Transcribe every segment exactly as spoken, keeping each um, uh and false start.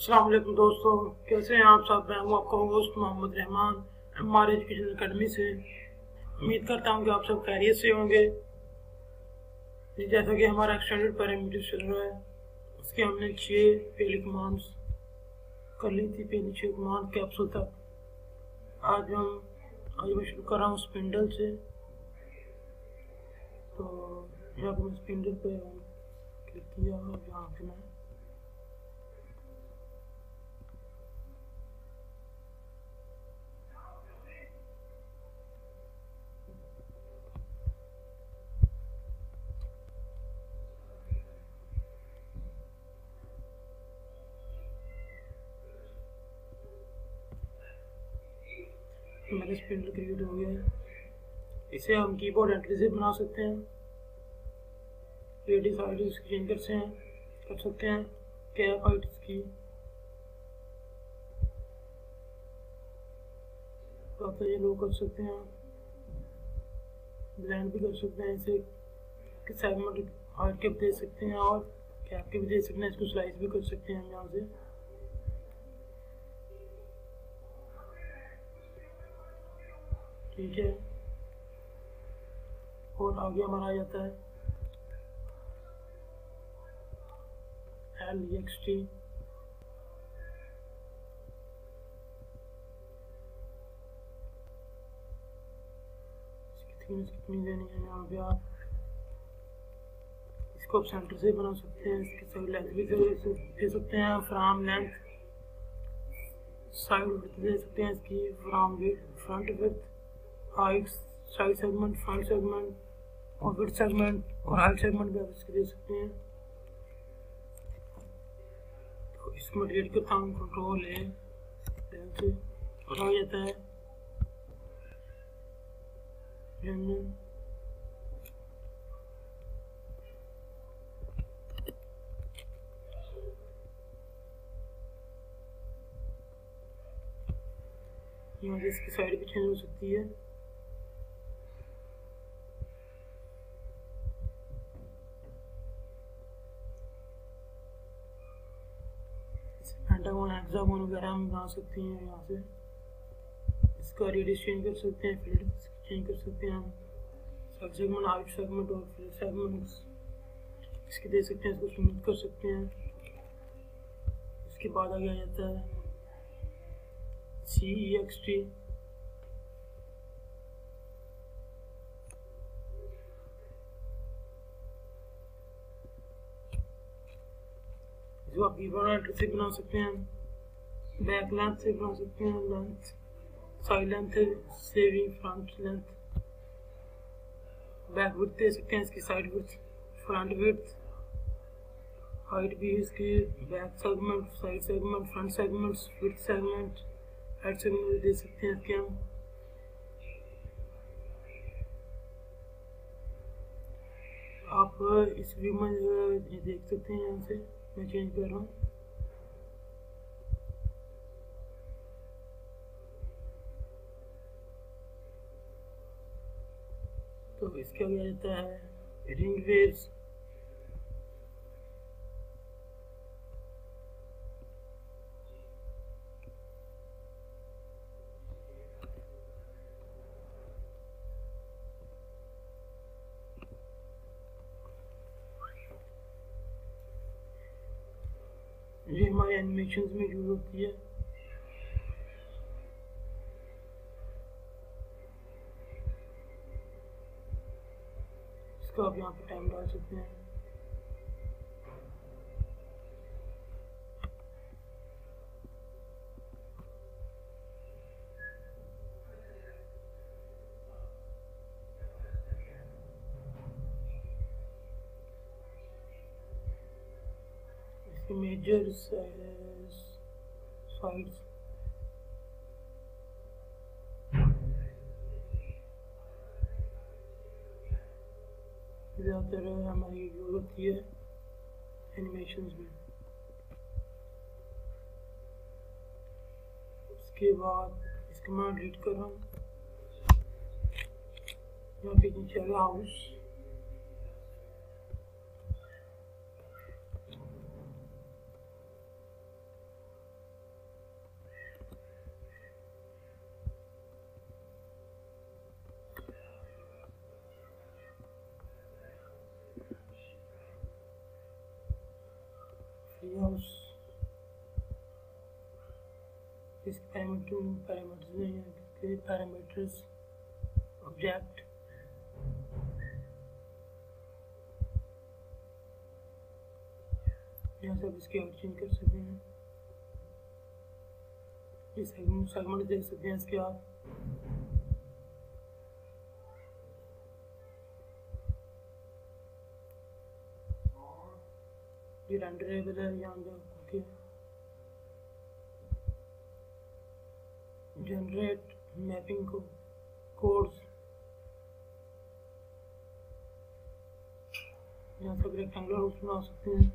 अस्सलाम वालेकुम दोस्तों, कैसे हैं आप सब। मैं हूँ आपका होस्ट मोहम्मद रहमान हमारे एजुकेशनल अकेडमी से। उम्मीद करता हूँ कि आप सब खैरियत से होंगे। जैसा कि हमारा एक्सटेंडेड पैरामीटर चल रहा है, उसके हमने छः पहली कमांड्स कर ली थी, पहली छः कमांड कैप्सूल तक। आज हम आज मैं शुरू कर रहा हूँ स्पिंडल से। तो यहाँ पर मैं स्पिंडल पे क्लिक किया और यहाँ पे मैं मेरा स्पिंडल क्रिएट हो गया है। इसे हम कीबोर्ड एंट्री से बना सकते हैं, रेडियस हाइट इसकी चेंज कर सकते हैं कर सकते हैं कैप हाइट इसकी ये लो कर सकते हैं, ब्लेंड भी कर सकते हैं, इसे सेगमेंट हाइट के भी दे सकते हैं और कैप के भी दे सकते हैं। इसको स्लाइस भी कर सकते हैं हम यहाँ से। ठीक है, और आगे हमारा आ जाता है एल एक्स टी। कितनी देनी है यहाँ पे आप इसको आप सेंटर से बना सकते हैं। इसकी साइड लेंथ भी दे सकते हैं, फ्राम लेंथ साइड विड्थ दे सकते हैं, इसकी from front width, height, side segment, front segment और विड्थ सेगमेंट और हाइट सेगमेंट भी आप इसके दे सकते हैं। तो इसको मैं डिलीट करता हूँ, कंट्रोल है से और आ जाता है यहाँ से इसकी साइड भी चेंज हो सकती है। पेंटागन, हेक्सागन वगैरह हम बना सकते हैं। यहाँ से इसका रेडियस चेंज कर सकते हैं, फील्ड चेंज कर सकते हैं हम, सब सेगमेंट, हाइट सेगमेंट और फील्ड सेगमेंट्स इसके दे सकते हैं। इसको स्मूथ कर सकते हैं। इसके बाद आगे आ जाता है सी ई एक्स टी। इसको आप कीबोर्ड एंट्री से बना सकते हैं, बैक लेंथ से बना सकते हैं, लेंथ साइड लेंथ से भी, फ्रंट लेंथ, बैक विड्थ दे सकते हैं, इसकी side width, front width, height भी इसकी, back segment, side segment, front segments, width segment, height segment भी दे सकते हैं इसके हम। आप इस व्यू में ये देख सकते हैं, यहाँ से मैं चेंज कर रहा हूँ। तो इसके आगे आ जाता है रिंग वेव्स। ये हमारे एनिमेशंस में यूज होती है। इसका आप यहाँ पे टाइम डाल सकते हैं। मेजर साइड्स ज़्यादातर हमारी यूज होती है एनिमेशंस में। उसके बाद इसको मैं डिलीट कर रहा हूँ। यहाँ पे नीचे हाउस, इसके पैरामीटर पैरामीटर्स नहीं है, इसके पैरामीटर्स ऑब्जेक्ट यहाँ सब इसके और चेंज कर सकते हैं। ये सेगमेंट सेगमेंट देख सकते हैं इसके आप। ये रेंडरेबल है यहाँ ओके। जनरेट मैपिंग को कोड्स यहाँ सब रेक्टेंगुलर रूप्स बना सकते हैं।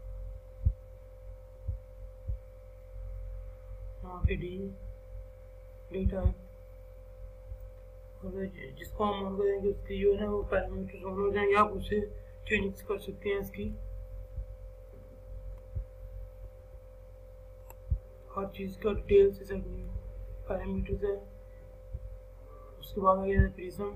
यहाँ पे डी डी टाइप और जिसको हम ऑन करेंगे उसकी जो है ना वो पैरामीटर्स ऑन हो जाएंगे। आप उसे चेंज कर सकते हैं इसकी हर चीज़ का डिटेल से पैरामीटर्स है। उसके बाद आ गया है प्रिज्म।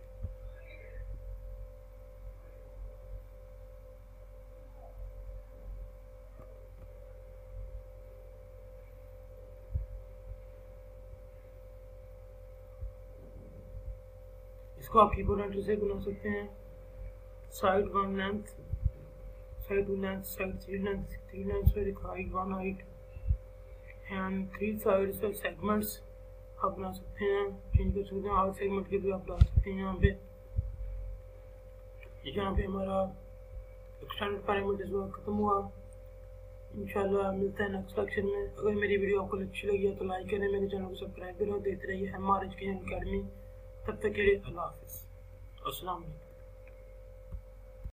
इसको आप कीबोर्ड एंटर से बना सकते हैं। Side one length, side two length, side three length, three length पर एक height one height and three sides और सेगमेंट्स आप बना सकते हैं, चेंज कर सकते हैं। आठ सेगमेंट के भी आप डाल सकते हैं। यहाँ पे यहाँ पे हमारा एक्सटेंडेड पैरामीटर्स वर्क खत्म हुआ। इंशाल्लाह मिलता है नेक्स्ट लेक्चर में। अगर मेरी वीडियो आपको अच्छी लगी है तो लाइक करें, मेरे चैनल को सब्सक्राइब करें और देखते रहिए हमारे एजुकेशनल अकेडमी। तब तक के लिए अल्लाह हाफिज़, अस्सलाम वालेकुम।